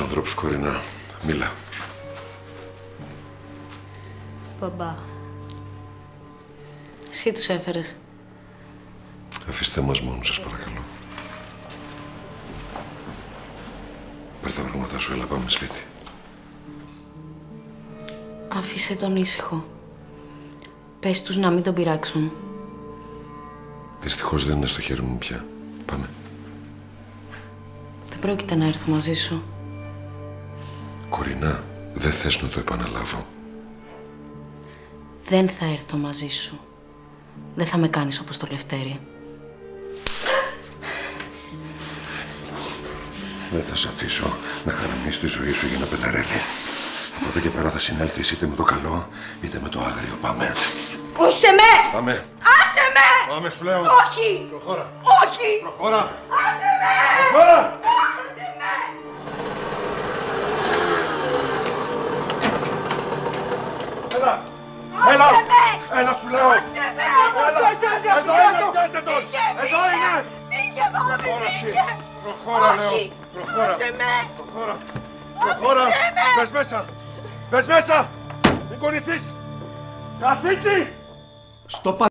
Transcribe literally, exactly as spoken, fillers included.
ανθρώπους, Κορίνα. Μίλα. Μπαμπά. Εσύ τους έφερες. Αφήστε μας μόνους, σας παρακαλώ. Πάρε τα πράγματα σου, έλα πάμε σπίτι. Άφησε τον ήσυχο. Πες τους να μην τον πειράξουν. Δυστυχώς δεν είναι στο χέρι μου πια. Πάμε. Δεν πρόκειται να έρθω μαζί σου. Κορίνα, δεν θες να το επαναλάβω. Δεν θα έρθω μαζί σου. Δεν θα με κάνεις όπως το Λευτέρη. Δεν θα σε αφήσω να χαραμίσεις τη ζωή σου για να πεδαρεύει. Από εδώ και πέρα θα συνέλθεις είτε με το καλό, είτε με το άγριο. Πάμε. Άσε με! Πάμε. Άσε με! Πάμε, σου λέω. Όχι! Προχώρα. Όχι! Προχώρα. Άσε με! Προχώρα. Άσε με! Έλα. Έλα. Έλα, σου λέω. Άσε με! Έλα. Εδώ είναι, πιάστε τον. Εδώ είναι. Φύγε, μάμη, Προχώρα, εσύ. φύγε! Προχώρα, λέω. Όχι! Προχώρα. Άσε με! Προχώρα. Προχώρα. Μπες μέσα. Μπες μέσα. Μην κουνηθείς. Καθίτη. Στο